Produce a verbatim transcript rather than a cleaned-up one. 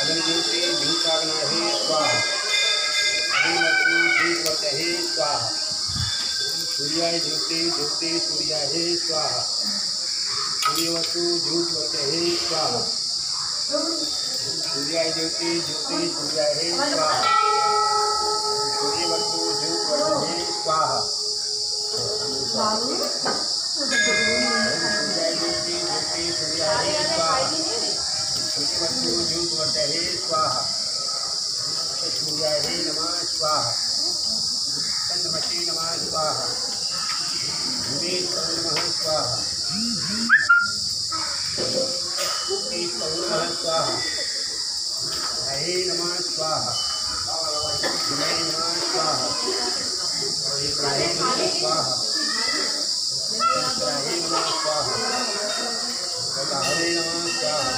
अग्निज्योति ज्योताग्नाहे स्वाहा। अग्निवस्तु ज्योतिवतहे स्वाहा। सूर्याय ज्योति ज्योति सूर्याय स्वाहा। सूर्यवतु ज्योतिवतहे स्वाहा। सूर्याय ज्योति ज्योति सूर्याय स्वाहा। सूर्यवतु ज्योतिवतहे स्वाहा। सूर्याय ज्योति ज्योति सूर्याय स्वाहा। सूर्यवतु ज्योतिवतहे स्वाहा। सूर्याय नमः स्वाहा। चंद्रमसी नमः स्वाहा। भूमेश्वर नमः स्वाहा। नमः स्वाहा। हरे नमः स्वाहा। विनय नमः स्वाहा। विग्रहे नमः स्वाहा। विग्रहे नमः स्वाहा। विग्रहे नमः स्वाहा।